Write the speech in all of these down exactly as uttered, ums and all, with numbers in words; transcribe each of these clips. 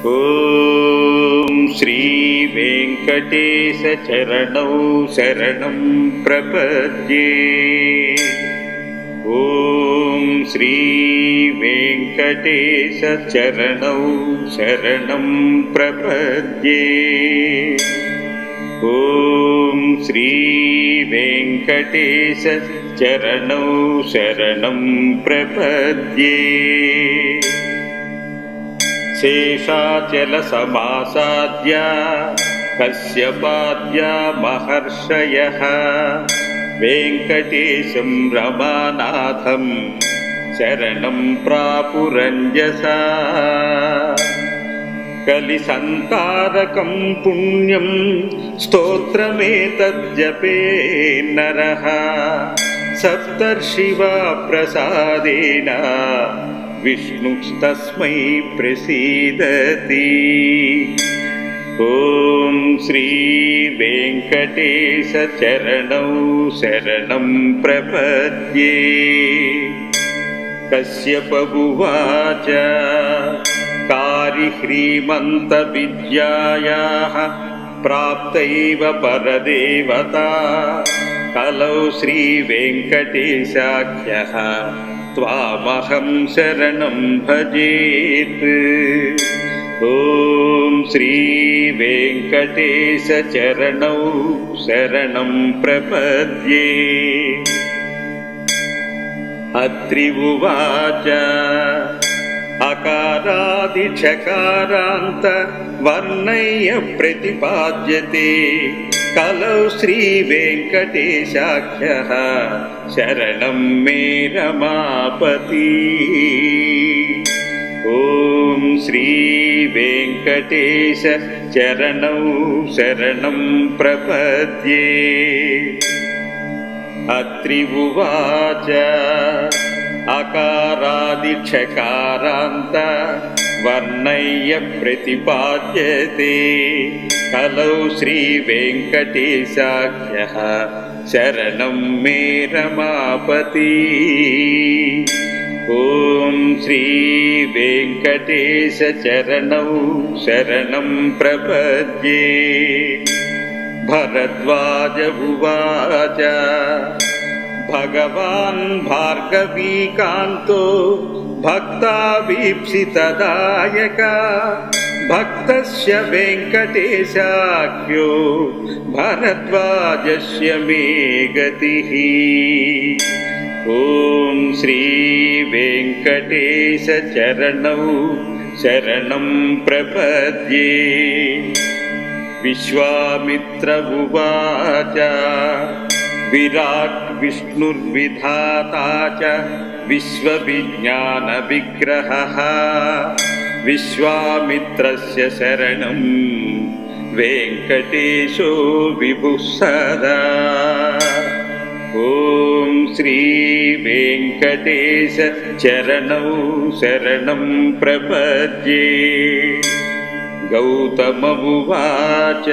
ॐ श्री वेंकटेश चरणौ शरणं प्रपद्ये। ॐ श्री वेंकटेश चरणौ शरणं प्रपद्ये। ॐ श्री वेंकटेश चरणौ शरणं प्रपद्ये। शेषाचल समासाद्य कश्यपाद्या महर्षयः वेंकटेशं रमानाथं शरणं प्रापुरञ्जसा। कलिसन्तारकं पुण्यं स्तोत्रमेतज्जपे नरः सप्तर्षिवा प्रसादेन विष्णुस्तस्मै प्रसीदति। ॐ श्री वेंकटेश चरणौ शरणं प्रपद्ये। कश्यप उवाच कारिह्रीमन्त विद्यायाः प्राप्तैव परदेवता कलौ श्री वेंकटेशाख्यः त्वामहं शरणं भजेत्। ॐ श्री वेंकटेश चरणौ शरणं प्रपद्ये। अत्रि उवाच अकारादिछकारान्त वर्णय्य प्रतिपाद्यते कलौ श्री वेंकटेशाख्यः शरणं मे रमापति। ॐ श्री वेंकटेश चरणौ शरणं प्रपद्ये। अत्रि उवाच अकारादिछकारान्त वर्णय्य प्रतिपाद्यते कलौ श्री वेंकटेशाख्यः शरणं मे रमापति। ॐ श्री वेंकटेश चरणौ शरणं प्रपद्ये। भरद्वाज उवाच भगवान् भार्गवीकान्तो भक्ताभीप्सितदायक भक्तस्य वेंकटेशाख्यो भरद्वाजस्य मे गतिः। ॐ श्री वेंकटेश चरणौ शरणं प्रपद्ये। विश्वामित्र उवाच विराट् विष्णुर्विधाता च विश्वविज्ञान विग्रहः विश्वामित्रस्य शरणं वेंकटेशो विभुः सदा। ॐ श्री वेंकटेश चरणौ शरणं प्रपद्ये। गौतम उवाच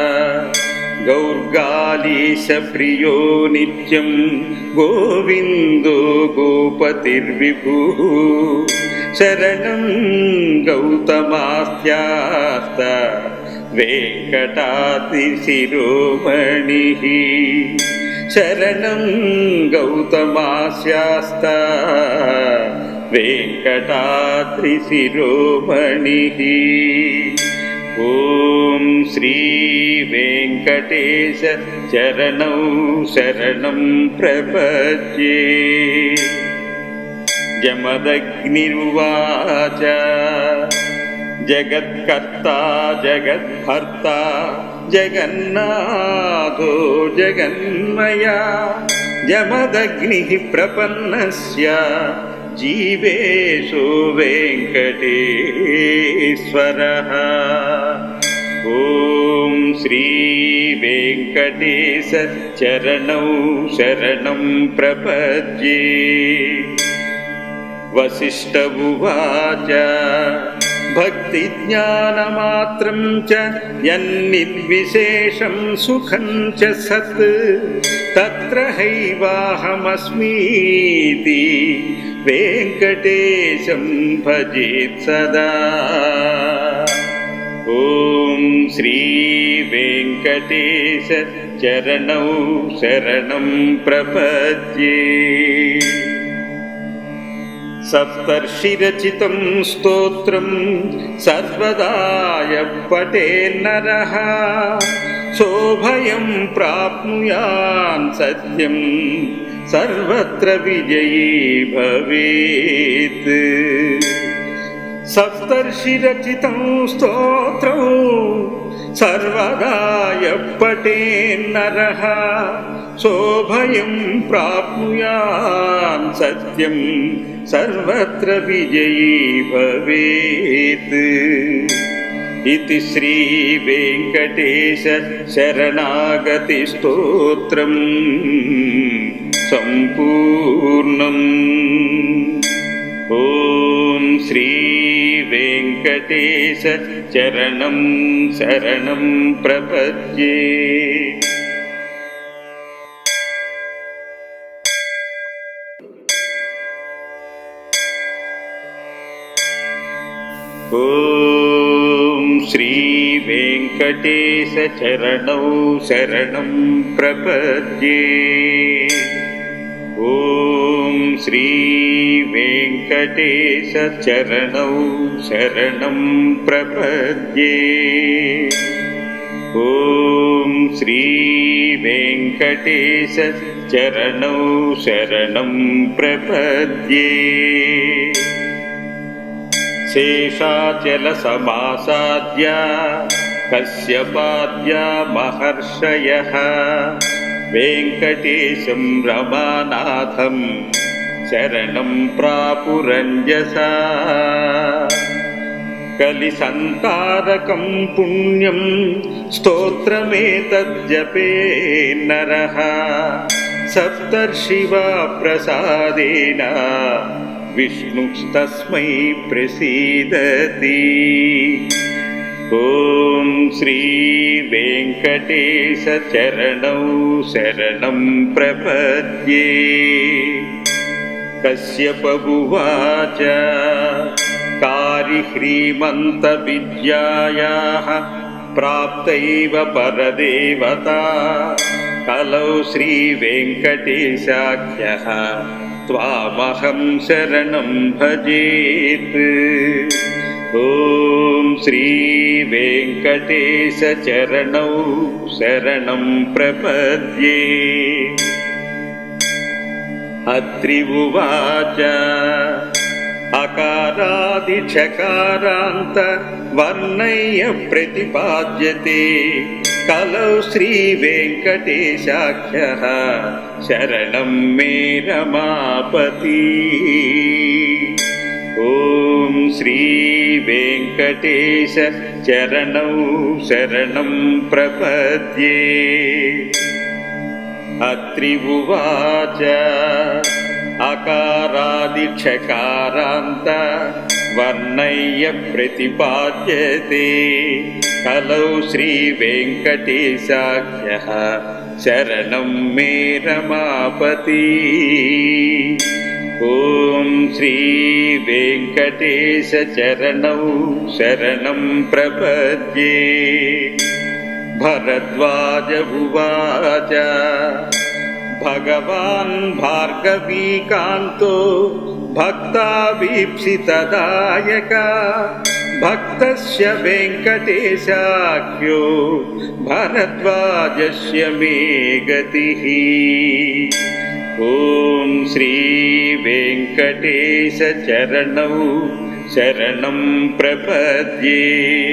गौर्गालीश प्रियो नित्यं गोविन्दो गोपतिर्विभुः शरणं गौतमास्त्यास्त वेंकटाद्रिशिरोमणिः। शरणं गौतमास्यास्त वेंकटाद्रिशिरोमणिः। ॐ श्री वेंकटेश चरणौ शरणं प्रपद्ये। जमदग्निरुवाच जगत्कर्ता जगद्भर्ता जगन्नाथो जगन्मया जमदग्निः प्रपन्नस्य जीवेषु वेंकटेश्वरः। ॐ श्री वेंकटेश चरणौ शरणं प्रपद्ये। वसिष्ठ उवाच भक्तिज्ञानमात्रं च यन्निर्विशेषं सुखं च सत् तत्र हैवाहमस्मीति वेंकटेशं भजेत् सदा। ॐ श्री वेंकटेश चरणौ शरणं प्रपद्ये। सप्तर्षिरचितं स्तोत्रं सर्वदा यः पठेन्नरः सोऽभयं प्राप्नुयात् सत्यं सर्वत्र विजयी भवेत्। सप्तर्षिरचितं स्तोत्रं सर्वदा यः पठेन्नरः सोऽभयं प्राप्नुयात् सत्यं सर्वत्र विजयी भवेत्। इति श्री वेंकटेश शरणागति स्तोत्रम् सम्पूर्णम्। ॐ श्री वेंकटेश चरणं शरणं प्रपद्ये। ॐ श्री वेंकटेश चरणौ शरणं प्रपद्ये। ॐ श्री वेंकटेश चरणौ शरणं प्रपद्ये। ॐ श्री वेंकटेश चरणौ शरणं प्रपद्ये। शेषाचलसमासाद्य कश्यपाद्या महर्षयः वेंकटेशं रमानाथं शरणं प्रापुरञ्जसा। कलिसन्तारकं पुण्यं स्तोत्रमेतज्जपे नरः सप्तर्षिवा प्रसादेन विष्णुस्तस्मै प्रसीदति। ॐ श्री वेंकटेश चरणौ शरणं प्रपद्ये। कश्यप उवाच कारिह्रीमन्तविद्यायाः प्राप्तैव परदेवता कलौ श्री वेंकटेशाख्यः त्वामहं शरणं भजेत्। ॐ श्री वेंकटेश चरणौ शरणं प्रपद्ये। अत्रि उवाच अकारादिछकारान्त वर्णय्य प्रतिपाद्यते कलौ श्री वेंकटेशाख्यः शरणं मे रमापति। ॐ श्री वेंकटेश चरणौ शरणं प्रपद्ये। अत्रि उवाच अकारादिछकारान्त वर्णय्य प्रतिपाद्यते कलौ श्री वेंकटेशाख्यः शरणं मे रमापति। ॐ श्री वेंकटेश चरणौ शरणं प्रपद्ये। भरद्वाज उवाच भगवान् भार्गवीकान्तो भक्ताभीप्सितदायका भक्तस्य वेंकटेशाख्यो भरद्वाजस्य मे गतिः। ॐ श्री वेंकटेश चरणौ शरणं प्रपद्ये।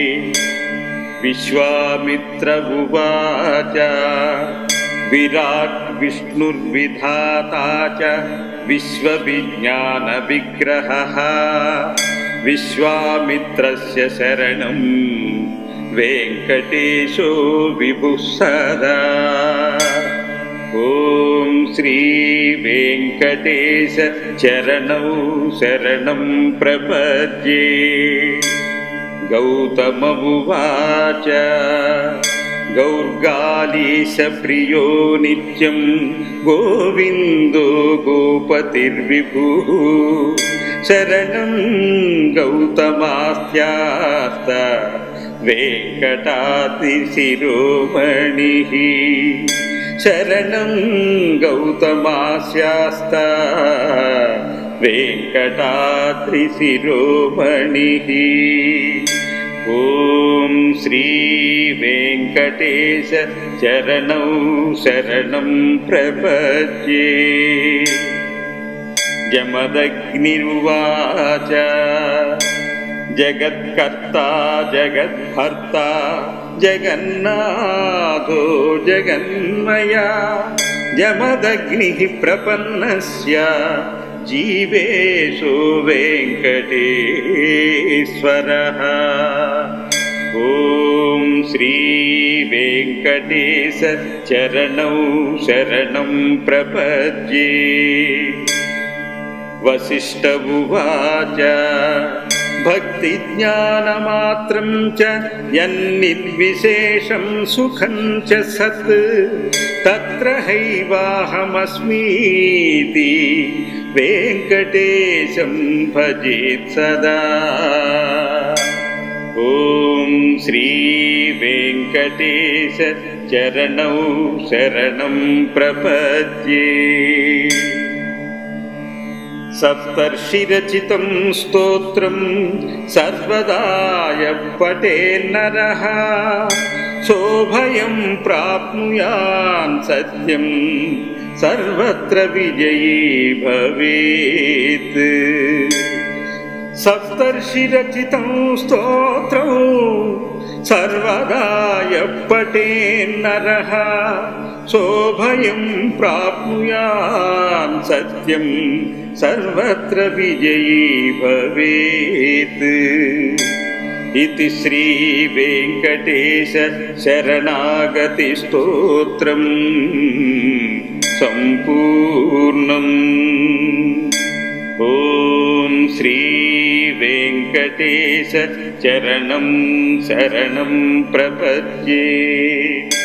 विश्वामित्र उवाच विराट् विष्णुर्विधाता च विश्वविज्ञानविग्रहः विश्वामित्रस्य शरणं वेंकटेशो विभुः सदा। ॐ श्री वेंकटेश चरणौ शरणं प्रपद्ये। गौतम उवाच गौर्गालीश प्रियो नित्यं गोविन्दो गोपतिर्विभुः शरणं गौतमास्त्यास्त वेङ्कटाद्रिशिरोमणिः शरणं गौतमास्यास्ता वेङ्कटाद्रिशिरोमणिः। ॐ श्री वेङ्कटेश चरणौ शरणं प्रपद्ये। जमदग्निरुवाच जगत्कर्ता जगद्भर्ता जगन्नाथो जगन्मया जमदग्निः प्रपन्नस्य जीवेषु वेङ्कटेश्वरः। ॐ श्री वेङ्कटेश चरणौ शरणं प्रपद्ये। वसिष्ठ उवाच भक्तिज्ञानमात्रं च यन्निर्विशेषं सुखं च सत् तत्र हैवाहमस्मीति वेङ्कटेशं भजेत् सदा। ॐ श्री वेङ्कटेश चरणौ शरणं प्रपद्ये। सप्तर्षिरचितं स्तोत्रं सर्वदा यः पठेन्नरः सोऽभयं प्राप्नुयात् सत्यं सर्वत्र विजयी भवेत्। सप्तर्षिरचितं स्तोत्रं सर्वदा यः पठेन्नरः सोऽभयं प्राप्नुयात् सत्यं सर्वत्र विजयी भवेत्। इति श्री वेङ्कटेश शरणागति स्तोत्रम् सम्पूर्णम्। ॐ श्री वेङ्कटेश चरणं शरणं प्रपद्ये।